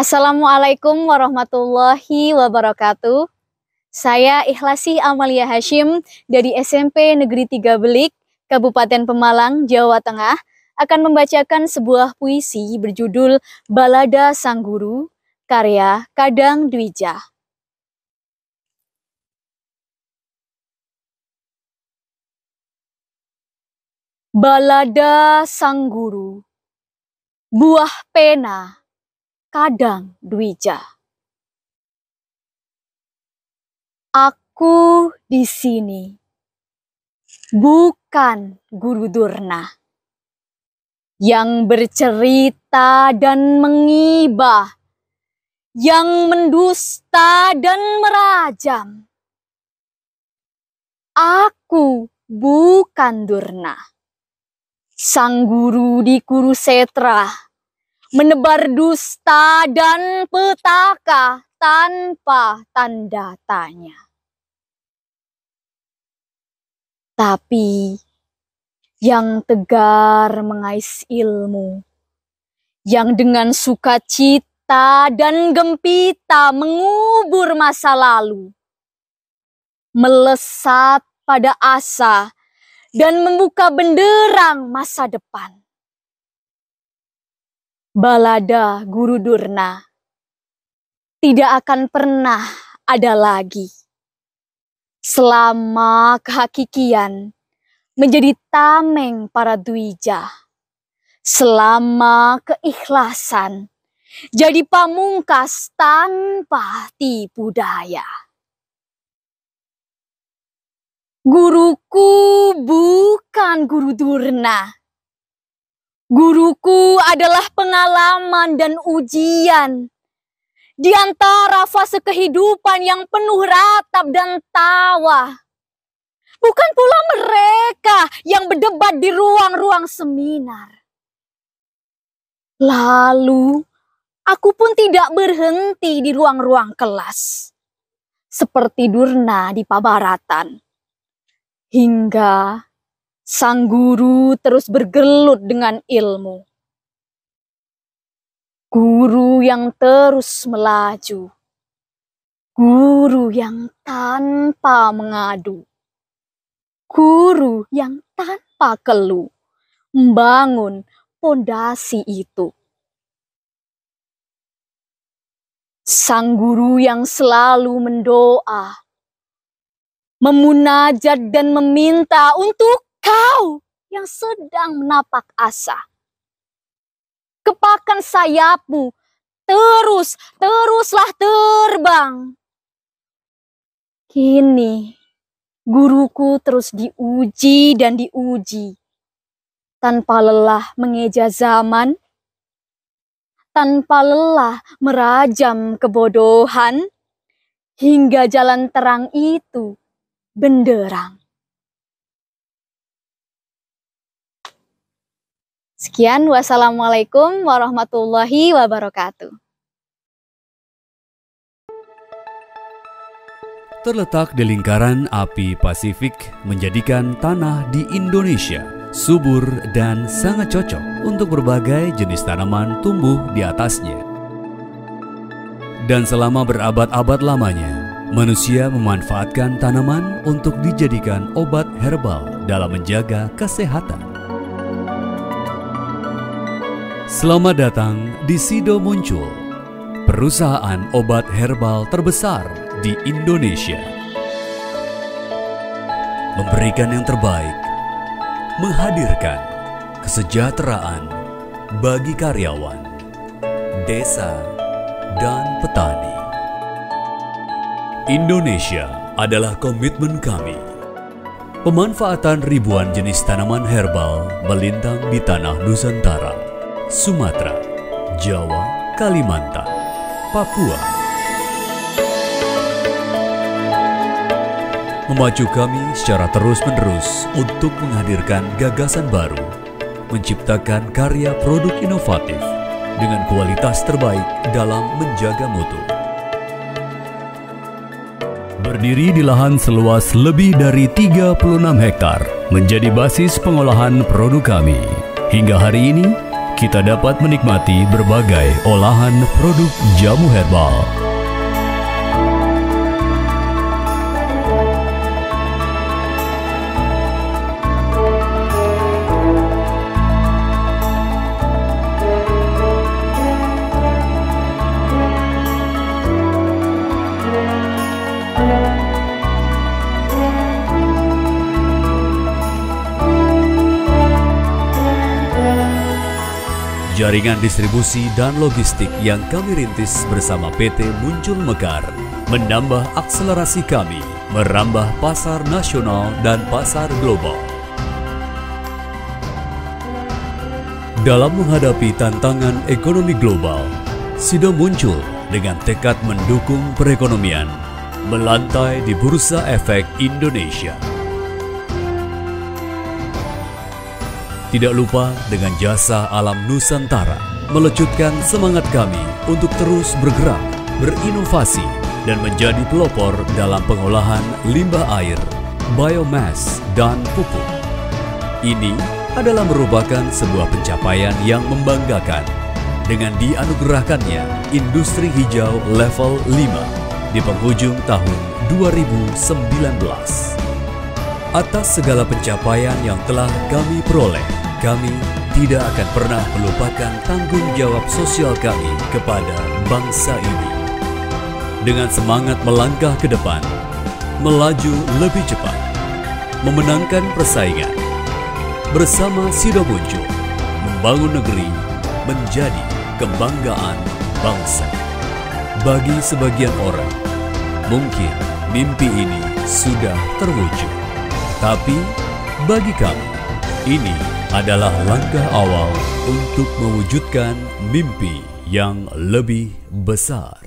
Assalamualaikum warahmatullahi wabarakatuh. Saya Ikhlasi Amalia Hashim dari SMP Negeri 3 Belik, Kabupaten Pemalang, Jawa Tengah, akan membacakan sebuah puisi berjudul Balada Sang Guru, karya Kadang Dwija. Balada Sang Guru, buah pena Kadang Dwija. Aku di sini bukan guru Durna yang bercerita dan mengibah, yang mendusta dan merajam. Aku bukan Durna, sang guru di Kurusetra, menebar dusta dan petaka tanpa tanda tanya. Tapi yang tegar mengais ilmu, yang dengan sukacita dan gempita mengubur masa lalu, melesat pada asa dan membuka benderang masa depan. Balada Guru Durna tidak akan pernah ada lagi selama kehakikian menjadi tameng para Dwija, selama keikhlasan jadi pamungkas tanpa tipu daya. Guruku bukan guru Durna. Guruku adalah pengalaman dan ujian di antara fase kehidupan yang penuh ratap dan tawa. Bukan pula mereka yang berdebat di ruang-ruang seminar. Lalu, aku pun tidak berhenti di ruang-ruang kelas, seperti Durna di Pabaratan. Hingga sang guru terus bergelut dengan ilmu. Guru yang terus melaju. Guru yang tanpa mengadu. Guru yang tanpa keluh membangun pondasi itu. Sang guru yang selalu mendoa, memunajat dan meminta untuk kau yang sedang menapak asa. Kepakan sayapmu, teruslah terbang. Kini, guruku terus diuji dan diuji, tanpa lelah mengeja zaman, tanpa lelah merajam kebodohan, hingga jalan terang itu benderang. Sekian, wassalamualaikum warahmatullahi wabarakatuh. Terletak di lingkaran api Pasifik, menjadikan tanah di Indonesia subur dan sangat cocok untuk berbagai jenis tanaman tumbuh di atasnya. Dan selama berabad-abad lamanya, manusia memanfaatkan tanaman untuk dijadikan obat herbal dalam menjaga kesehatan. Selamat datang di Sido Muncul, perusahaan obat herbal terbesar di Indonesia. Memberikan yang terbaik, menghadirkan kesejahteraan bagi karyawan, desa, dan petani. Indonesia adalah komitmen kami. Pemanfaatan ribuan jenis tanaman herbal melintang di tanah Nusantara, Sumatera, Jawa, Kalimantan, Papua. Memacu kami secara terus-menerus untuk menghadirkan gagasan baru, menciptakan karya produk inovatif dengan kualitas terbaik dalam menjaga mutu. Berdiri di lahan seluas lebih dari 36 hektar, menjadi basis pengolahan produk kami. Hingga hari ini, kita dapat menikmati berbagai olahan produk jamu herbal. Jaringan distribusi dan logistik yang kami rintis bersama PT Muncul Mekar menambah akselerasi kami merambah pasar nasional dan pasar global. Dalam menghadapi tantangan ekonomi global, Sido muncul dengan tekad mendukung perekonomian melantai di Bursa Efek Indonesia. Tidak lupa dengan jasa alam Nusantara, melecutkan semangat kami untuk terus bergerak, berinovasi, dan menjadi pelopor dalam pengolahan limbah air, biomass, dan pupuk. Ini adalah merupakan sebuah pencapaian yang membanggakan dengan dianugerahkannya Industri Hijau Level 5 di penghujung tahun 2019. Atas segala pencapaian yang telah kami peroleh, kami tidak akan pernah melupakan tanggung jawab sosial kami kepada bangsa ini. Dengan semangat melangkah ke depan, melaju lebih cepat, memenangkan persaingan, bersama Sido muncul, membangun negeri menjadi kebanggaan bangsa. Bagi sebagian orang, mungkin mimpi ini sudah terwujud. Tapi bagi kami, ini adalah langkah awal untuk mewujudkan mimpi yang lebih besar.